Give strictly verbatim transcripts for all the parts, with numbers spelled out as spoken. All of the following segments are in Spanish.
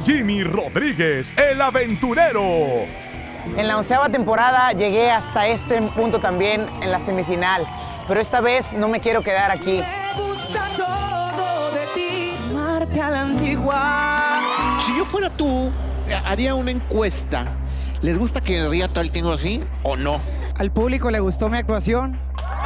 Jimmy Rodríguez, el aventurero. En la onceava temporada llegué hasta este punto también en la semifinal, pero esta vez no me quiero quedar aquí. Me gusta todo de ti, amarte a la antigua. Si yo fuera tú, haría una encuesta. ¿Les gusta que ría todo el tiempo así o no? ¿Al público le gustó mi actuación?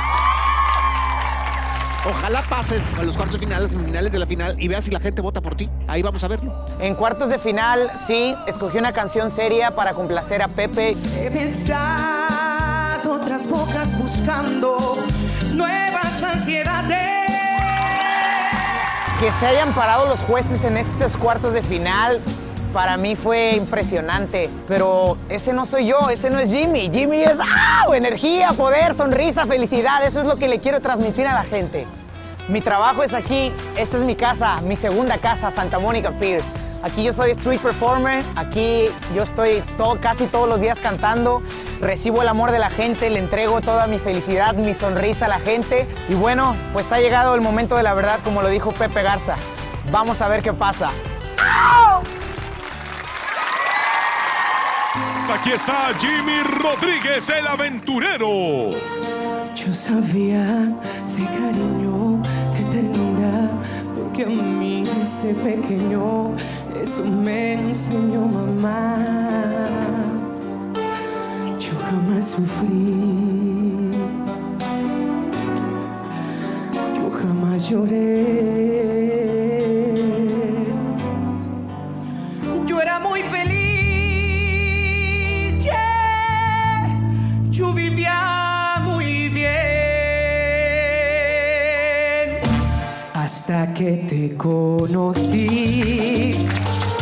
Ojalá pases a los cuartos finales, semifinales de la final y veas si la gente vota por ti. Ahí vamos a verlo. En cuartos de final, sí, escogí una canción seria para complacer a Pepe. He besado otras bocas buscando nuevas ansiedades. Que se hayan parado los jueces en estos cuartos de final, para mí fue impresionante. Pero ese no soy yo, ese no es Jimmy. Jimmy es ¡ah! Energía, poder, sonrisa, felicidad. Eso es lo que le quiero transmitir a la gente. Mi trabajo es aquí, esta es mi casa, mi segunda casa, Santa Mónica Pier. Aquí yo soy street performer, aquí yo estoy todo, casi todos los días cantando, recibo el amor de la gente, le entrego toda mi felicidad, mi sonrisa a la gente. Y bueno, pues ha llegado el momento de la verdad, como lo dijo Pepe Garza. Vamos a ver qué pasa. ¡Au! Aquí está Jimmy Rodríguez, el aventurero. Yo sabía de cariño, de ternura, porque a mí desde pequeño eso me enseñó mamá. Yo jamás sufrí, yo jamás lloré. Yo era muy feliz, yeah. Yo vivía muy bien hasta que te conocí.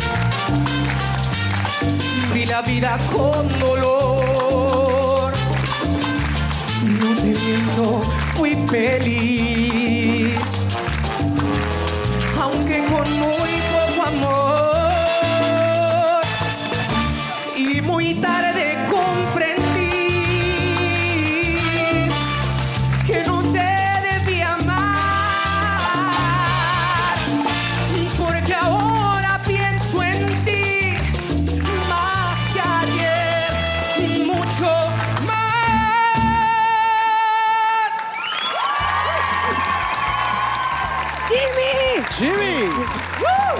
Vi la vida con dolor. No te miento, fui feliz, aunque con muy poco amor. Y muy tarde comprendí que no te debía amar, porque ahora pienso en ti más que ayer, mucho más. ¡Jimmy! ¡Jimmy! ¡Woo!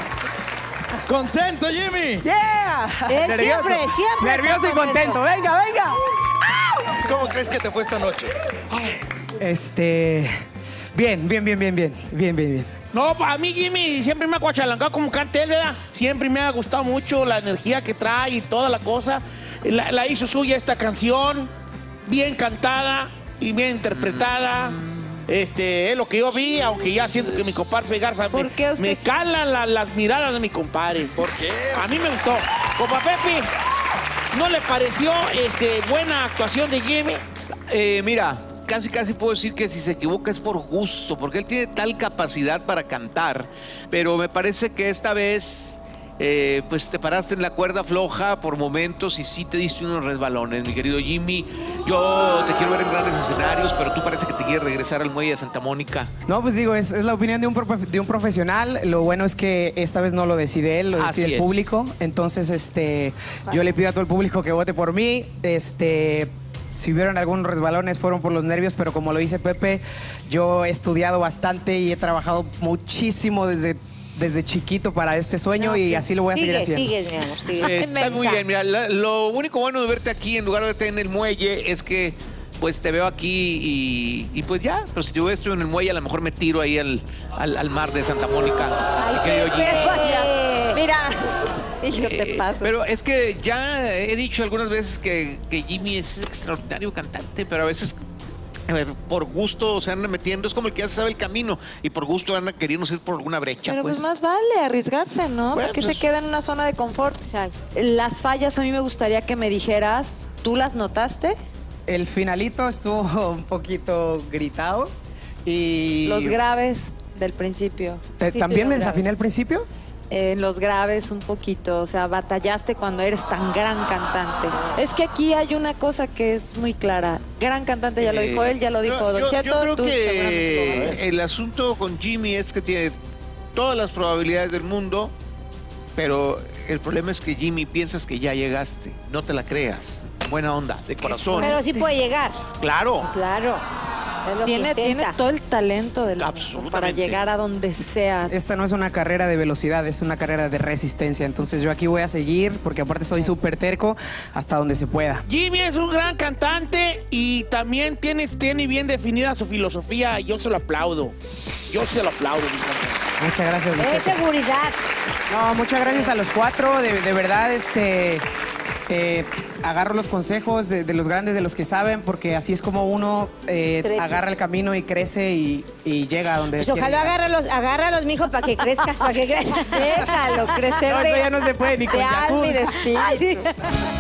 ¡Contento, Jimmy! ¡Yeah! Él siempre, siempre. Nervioso y contento. ¡Venga, venga! ¿Cómo crees que te fue esta noche? Este... Bien, bien, bien, bien, bien. Bien, bien, bien. No, a mí Jimmy siempre me ha cuachalancado como canta él, ¿verdad? Siempre me ha gustado mucho la energía que trae y toda la cosa. La, la hizo suya esta canción, bien cantada y bien interpretada. Este, es lo que yo vi, aunque ya siento que mi compadre Garza ¿Por me, qué usted me sí? calan la- las miradas de mi compadre. ¿Por qué? A mí me gustó. Compa Pepe, ¿no le pareció este, buena actuación de Jimmy? Eh, mira, casi casi puedo decir que si se equivoca es por gusto, porque él tiene tal capacidad para cantar, pero me parece que esta vez eh, pues te paraste en la cuerda floja por momentos y sí te diste unos resbalones, mi querido Jimmy. Yo te quiero ver en grandes escenarios, pero tú parece que te quieres regresar al muelle de Santa Mónica. No, pues digo, es, es la opinión de un, profe- de un profesional. Lo bueno es que esta vez no lo decide él, lo Así decide el es. público. Entonces, este, yo le pido a todo el público que vote por mí. Este... Si hubieron algunos resbalones fueron por los nervios, pero como lo dice Pepe, yo he estudiado bastante y he trabajado muchísimo desde, desde chiquito para este sueño y así lo voy a sigue, seguir haciendo. Sigue, mi amor, sigue. Eh, está muy bien, mira, la- lo único bueno de verte aquí en lugar de verte en el muelle es que pues te veo aquí y, y pues ya, pero si yo estoy en el muelle a lo mejor me tiro ahí al, al, al mar de Santa Mónica. mi querido Jimmy. Mira, hijo, te Eh, paso. Pero es que ya he dicho algunas veces que, que Jimmy es extraordinario cantante, pero a veces a ver, por gusto se anda metiendo, es como el que ya sabe el camino y por gusto anda queriendo ir por alguna brecha. Pero pues pues. más vale arriesgarse, ¿no? Bueno, Porque pues- se queda en una zona de confort. Exacto. Las fallas a mí me gustaría que me dijeras, ¿tú las notaste? El finalito estuvo un poquito gritado y... Los graves del principio. Eh, Sí, ¿También sí, me los desafiné graves. al principio? En los graves un poquito, o sea, batallaste cuando eres tan gran cantante. Es que aquí hay una cosa que es muy clara. Gran cantante, ya lo dijo él, ya lo dijo yo, Don yo- Cheto, yo creo tú seguramente lo vas a que decir. el asunto con Jimmy es que tiene todas las probabilidades del mundo pero el problema es que, Jimmy, piensas que ya llegaste. No te la creas. Buena onda, de corazón. Pero sí puede llegar. Claro. Claro. Es lo Tiene, que tiene intenta. todo el talento del mundo Absolutamente. para llegar a donde sea. Esta no es una carrera de velocidad, es una carrera de resistencia. Entonces yo aquí voy a seguir, porque aparte soy súper terco, hasta donde se pueda. Jimmy es un gran cantante y también tiene, tiene bien definida su filosofía. Yo se lo aplaudo. Yo se lo aplaudo, mi compa. Muchas gracias, Es muchachos. seguridad. No, muchas gracias a los cuatro. De, de verdad, este, eh, agarro los consejos de, de los grandes, de los que saben, porque así es como uno eh, Crece. agarra el camino y crece y, y llega a donde Pues quiere ojalá llegar. agárralos, agárralos, mijo, para que crezcas, para que crezcas. Déjalo crecer No, de, esto ya no se puede ni con de alma y de Yakult. espíritu.